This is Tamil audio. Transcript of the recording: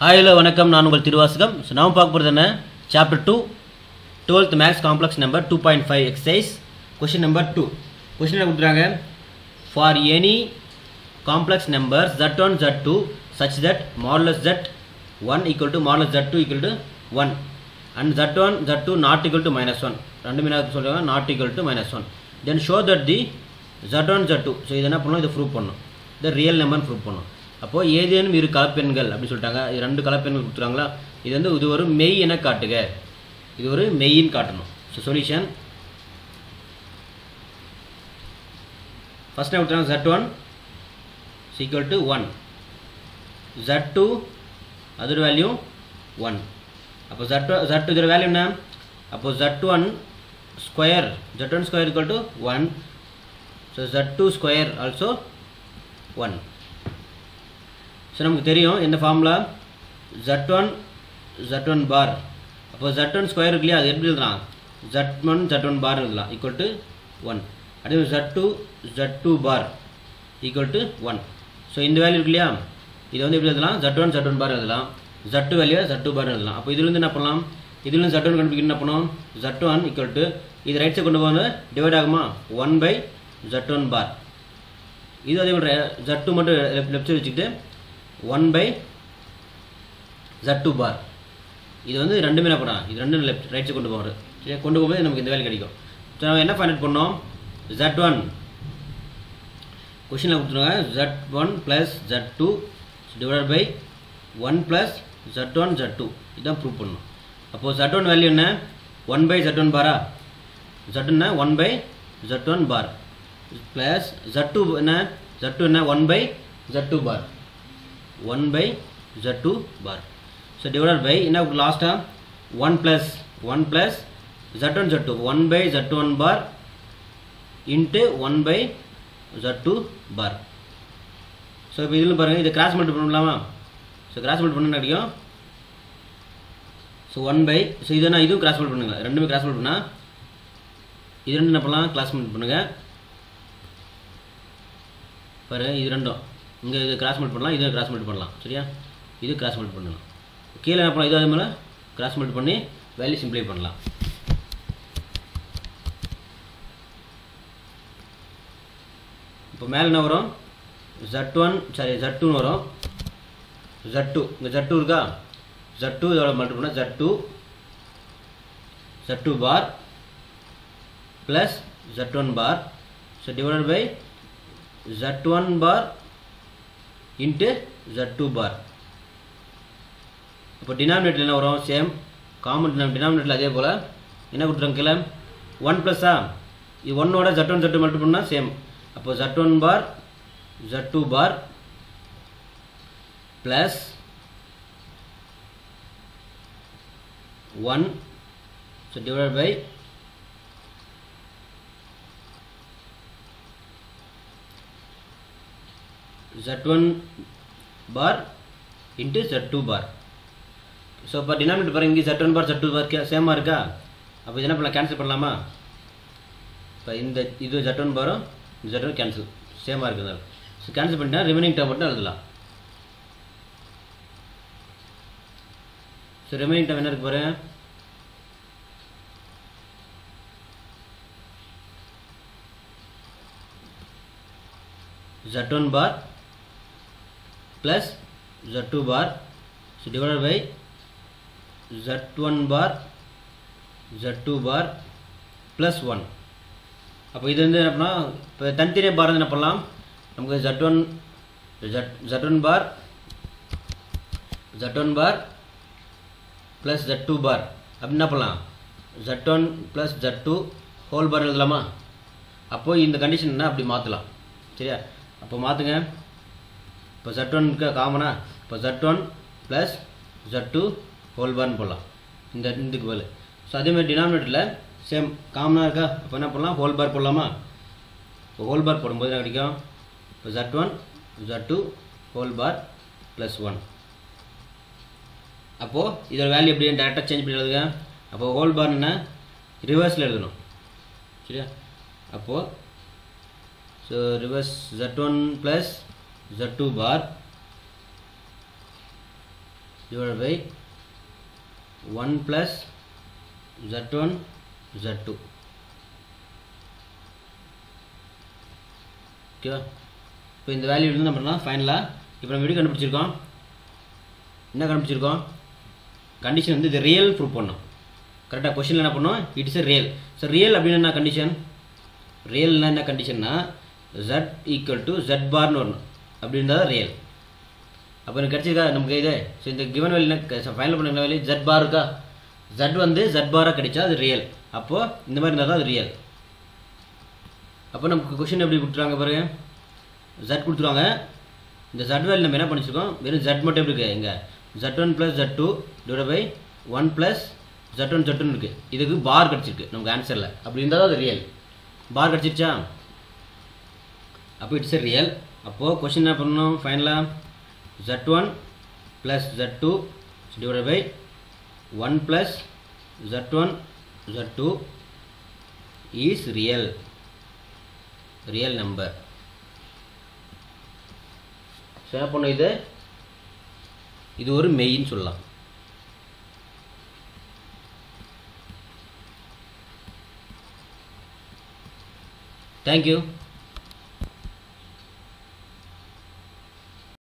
Hi, hello, வணக்கம். நான் உங்கள் திருவாசகம். நாம பார்க்க போறது என்ன? Chapter 2, 12th Maths Complex number 2.5 exercise. Question number 2. Question என்ன கொடுத்துறாங்க? For any complex numbers z1, z2 such that modulus z1 equal to modulus z2 equal to 1 and z1, z2 not equal to minus 1. ரெண்டு மீனா சொல்றாங்க not equal to minus 1. Then show that the z1, z2. So இது என்ன பண்ணணும்? இது prove பண்ணணும். The real number prove பண்ணணும். அப்போ ஏதேனும் இரு கலப்பெண்கள் அப்படி சொல்லிட்டாங்க. இது ரெண்டு கலப்பெண்கள் கொடுத்துறாங்களா? இது ஒரு மெய் என காட்டுக. இது ஒரு மெய்யின் காட்டணும். ஸோ சொல்யூஷன் ஃபர்ஸ்ட் கொடுத்துறாங்க z1 equal to 1, z2 அதோட வேல்யூ 1. அப்போ z2 இதோட வேல்யூ என்ன? அப்போ z1 square equal to 1. So z2 square also 1. So நமக்கு தெரியும் என்ன ஃபார்முலா z1 பார். அப்போ z1 ஸ்கொயர் இருக்கு இல்லையா, அது எப்படி எழுதலாம்? z1 பார் எழுதலாம் ஈக்குவல் டு 1. அதே z2 bar equal to 1. So இந்த வேல்யூ இருக்கு இல்லையா, இதை வந்து எப்படி எழுதலாம்? z1 பார் எழுதலாம், z2 வேல்யூ z2 பார் எழுதலாம். அப்போ இதுலேருந்து என்ன பண்ணலாம்? இதுலேருந்து z1 கண்டுபிடிக்க என்ன பண்ணணும்? z1 ஈக்குவல் டு இது ரைட் சைட் கொண்டு போக டிவைட் ஆகுமா? 1/z1 பார். இது அதே மாதிரி z2 மட்டும் லெஃப்ட் சைடு வச்சுக்கிட்டு 1/z2 பார். இது வந்து ரெண்டுமே என்ன பண்ணலாம்? இது ரெண்டு லெஃப்ட் ரைட் சைடு கொண்டு போகிறது. சரியா, கொண்டு போகும்போது நமக்கு இந்த வேல்யூ கிடைக்கும். ஸோ நம்ம என்ன ஃபைண்ட் அவுட் பண்ணோம்? z1 கொஷினில் கொடுத்துருவாங்க z1 + z2 divide by 1 + z1 இதுதான் ப்ரூவ் பண்ணணும். அப்போது z1 வேல்யூ என்ன? 1/z1 பாரா? z1 என்ன? 1/z1 பார் ப்ளஸ் z2 என்ன? z2 என்ன? 1/z2 bar, 1/z2 bar. So divided by என்ன லாஸ்ட்டாக 1 + z1 1/z1 பார் இன்ட்டு 1/z2 பார். ஸோ இப்போ இதில் பாருங்கள், இதை கிராஸ் மல்டிபிள் பண்ணலாமா? ஸோ கிராஸ் மல்டிபிள் பண்ண கிடைக்கும். ஸோ 1/, ஸோ இதுனா இதுவும் கிராஸ் மல்டிபிள் பண்ணுங்க. ரெண்டுமே கிராஸ் மல்டிபிள் பண்ணால் இது ரெண்டு என்ன பண்ணலாம்? கிராஸ் மல்டிபிள் பண்ணுங்கள். பாருங்கள், இது ரெண்டும் இங்கே இது கிராஸ் மல்டிபிள் பண்ணலாம், இது கிராஸ் மல்டிபிள் பண்ணலாம். சரியா, இது கிராஸ் மல்டிபிள் பண்ணலாம். கீழே என்ன பண்ணலாம்? இது அதே மாதிரி கிராஸ் மல்டிபிள் பண்ணி வேல்யூ சிம்ப்ளை பண்ணலாம். இப்போ மேலே என்ன வரும்? z2 வரும். z2 இங்கே z2 இருக்கா? z2 இதோட மல்டிபிள் பண்ணால் z2 bar plus z1 bar. So divided by z1 bar into z2 bar. இப்போ டினாமினேட்டர் என்ன வரும்? சேம் காமன் டினாமினேட்டரில் அதே போல் என்ன கொடுத்துருங்க கீழே 1 +ஆ? இது 1ஓட z1 மல்டிபிள் பண்ணால் சேம். அப்போ z1 bar z2 bar plus 1. So divide by z1 bar into z2 bar. So இப்போ டினாமினேட்டர் பாருங்க, இங்கே z1 பார் z2 பார் சேமாக இருக்கா? அப்போ இது என்ன பண்ணலாம்? கேன்சல் பண்ணலாமா? இப்போ இந்த இது z1 பாரும் z2 கேன்சல் சேமாக இருக்குது. ஸோ கேன்சல் பண்ணிட்டா ரிமைனிங் டேர்ம் மட்டும் எழுதலாம். ஸோ ரிமைனிங் டேர்ம் என்ன இருக்கு பாருங்க? z1 bar plus z2 bar, so divided by z1 bar z2 bar plus 1. அப்போ இது வந்து என்ன பண்ணால் இப்போ தனித்தனியாக பார் என்ன பண்ணலாம்? நமக்கு z1 bar plus z2 bar அப்படி என்ன பண்ணலாம்? z1 plus z2 ஹோல் பார் எழுதலாமா? அப்போது இந்த கண்டிஷன் என்ன அப்படி மாற்றலாம். சரியா, அப்போ மாற்றுங்க. இப்போ z1க்கு காமனா? இப்போ z1 + z2 ஹோல் பார்னு போடலாம் இந்த இதுக்கு பதில். ஸோ அதேமாதிரி டினாமினேட்டரில் சேம் காமனாக இருக்கா? இப்போ என்ன பண்ணலாம்? ஹோல் பார் போடலாமா? இப்போ ஹோல் பார் போடும்போது என்ன கிடைக்கும்? இப்போ z1 z2 ஹோல் பார் ப்ளஸ் 1. அப்போது இதோட வேல்யூ எப்படி டேரெக்டாக சேஞ்ச் பண்ணி எழுதுங்க. அப்போது ஹோல் பார் என்ன? ரிவர்ஸில் எழுதணும். சரியா, அப்போது so reverse z1 + z2 bar divided by 1 plus z1 z2. ஓகேவா? இப்போ இந்த வேல்யூ இருந்து நம்ம பண்ணலாம் ஃபைனலாக. இப்போ நம்ம எப்படி கண்டுபிடிச்சிருக்கோம்? என்ன கண்டுபிடிச்சிருக்கோம்? கண்டிஷன் வந்து இது ரியல் ப்ரூவ் பண்ணோம். கரெக்டாக கொஸ்டினில் என்ன பண்ணோம்? It is real. So real அப்படின்னு என்ன கண்டிஷன்? ரியல்னா என்ன கண்டிஷன்னா z ஈக்குவல் டு z பார்னு வரணும். அப்படி இருந்தால் ரியல். அப்போ எனக்கு கிடச்சிருக்கா நமக்கு இது? ஸோ இந்த கிவன் வேல்யூ ஃபைனல் பண்ண வேல்யூ z பார் இருக்கா? z வந்து z பாராக கிடைச்சா அது ரியல். அப்போது இந்த மாதிரி இருந்தால் தான் அது ரியல். அப்போ நமக்கு கொஷின் எப்படி கொடுத்துருவாங்க பாருங்க, z கொடுத்துருவாங்க. இந்த z வேல்யூ நம்ம என்ன பண்ணிச்சிருக்கோம்? வெறும் z மட்டும் எப்படி இருக்குது? இங்கே z1 + z2 divide by 1 + z1 z2 இருக்குது. இதுக்கு பார் கிடச்சிருக்கு நமக்கு ஆன்சரில். அப்படி இருந்தால் தான் அது ரியல். பார் கிடச்சிருச்சா? அப்போ இட்ஸ் ரியல். அப்போது கொஷின் என்ன பண்ணணும்? ஃபைனலாக z1 + z2 divided by 1 + z1 z2 is real number. So என்ன பண்ணும்? இது ஒரு மெயின் சொல்லலாம். தேங்க்யூ.